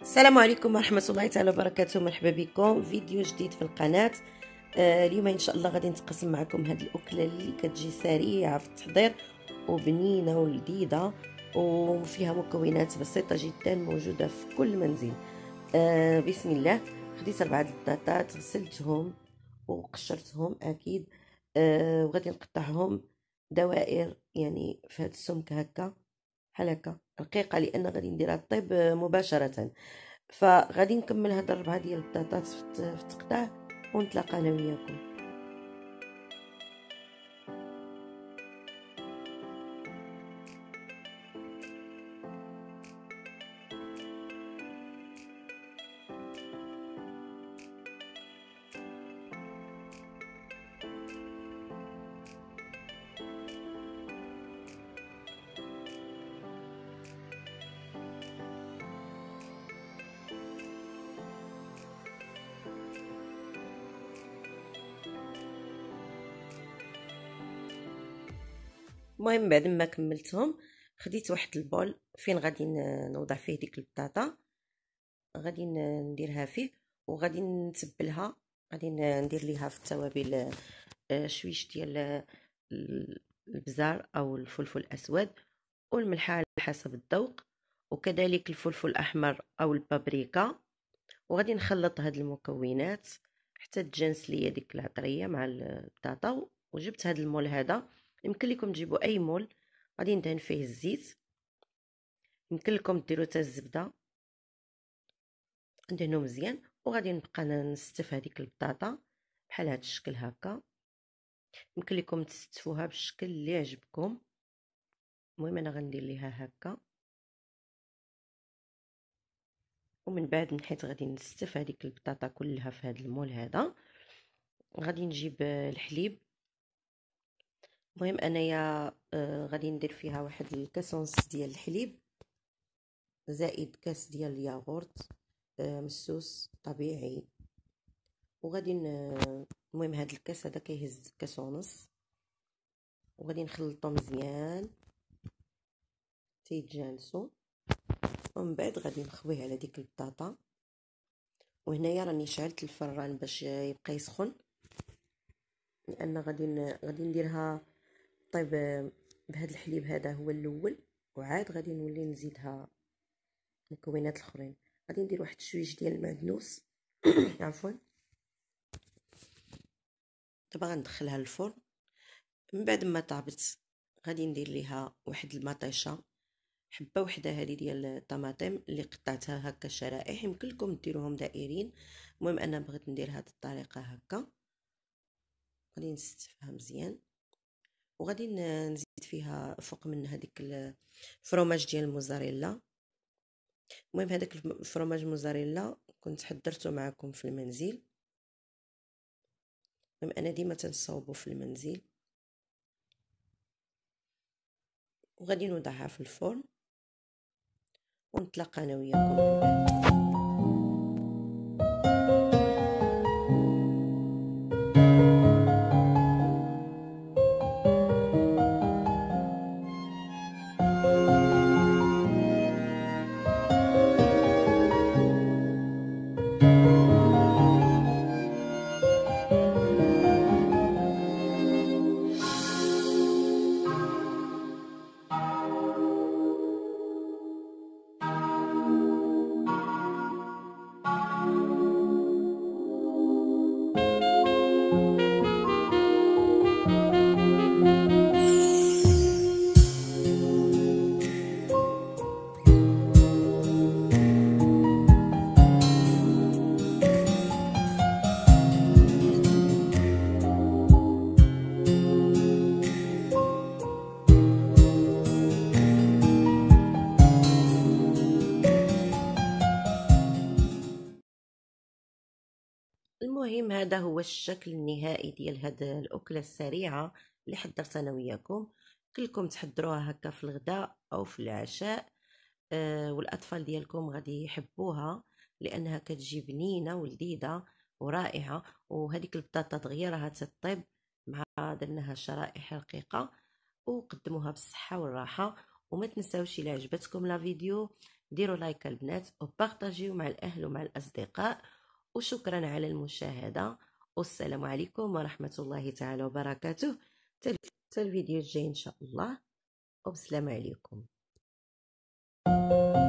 السلام عليكم ورحمة الله تعالى وبركاته. مرحبا بكم فيديو جديد في القناة. اليوم ان شاء الله غادي نتقسم معكم هذه الاكله اللي كتجي سريعه في التحضير وبنينه ولذيذه وفيها مكونات بسيطه جدا موجوده في كل منزل. بسم الله. خديت 4 البطاطات، غسلتهم وقشرتهم اكيد. وغادي نقطعهم دوائر، يعني في هذا السمك هكا بحال هكا رقيقه، لان غادي نديرها طيب مباشره. فغادي نكمل هاد 4 ديال البطاطات في التقطاع ونتلاقى انا وياكم. المهم بعد ما كملتهم خديت واحد البول فين غادي نوضع فيه ديك البطاطا، غادي نديرها فيه وغادي نتبلها. غادي ندير ليها في التوابل شويش ديال البزار او الفلفل الاسود والملح على حسب الذوق، وكذلك الفلفل الاحمر او البابريكا. وغادي نخلط هاد المكونات حتى تجانس ليا ديك العطريه مع البطاطا. وجبت هاد المول هذا، يمكن لكم تجيبوا اي مول. غادي ندهن فيه الزيت، يمكن لكم ديروا حتى الزبده، ندهنو مزيان. وغادي نبقى نستف هذيك البطاطا بحال هاد الشكل هكا. يمكن لكم تستفوها بالشكل اللي يعجبكم. المهم انا غندير ليها هكا، ومن بعد من حيت غادي نستف هذيك البطاطا كلها في هذا المول هذا، غادي نجيب الحليب. المهم انايا غادي ندير فيها واحد الكاس ونص ديال الحليب زائد كاس ديال الياغورت مسوس طبيعي. وغادي المهم هذا الكاس هذا كيهز كاس ونص، وغادي نخلطو مزيان تيتجانسو. ومن بعد غادي نخويه على ديك البطاطا. وهنايا راني شعلت الفران باش يبقى يسخن، لان غادي نديرها طيب بهذا الحليب هذا هو الاول، وعاد غادي نولي نزيدها المكونات الاخرين. غادي ندير واحد شويش ديال المعدنوس عفوا. دابا غندخلها للفرن. من بعد ما طابت غادي ندير ليها واحد المطيشه، حبه وحده هذه ديال الطماطم اللي قطعتها هكا شرائح، يمكن لكم ديروهم دائرين. المهم انا بغيت ندير هذه الطريقه هكا. غادي نستفها مزيان، وغادي نزيد فيها فوق من هذيك الفرماج ديال الموزاريلا. المهم هذاك الفرماج الموزاريلا كنت حضرته معكم في المنزل. المهم انا ديما تنصاوبو في المنزل. وغادي نوضعها في الفرن ونتلاقى انا وياكم من بعد. المهم هذا هو الشكل النهائي ديال هذه الاكله السريعه اللي حضرت انا وياكم. كلكم تحضروها هكا في الغداء او في العشاء. والاطفال ديالكم غادي يحبوها لانها كتجي بنينه ولذيذه ورائعه. وهذيك البطاطا دغيا راها تطيب مع درناها شرائح رقيقه. وقدموها بالصحه والراحه. وما تنساوش الى عجبتكم لا فيديو ديروا لايك البنات وبارطاجيو مع الاهل ومع الاصدقاء. وشكرا على المشاهده، والسلام عليكم ورحمه الله تعالى وبركاته. حتى الفيديو الجاي ان شاء الله، وبسلام عليكم.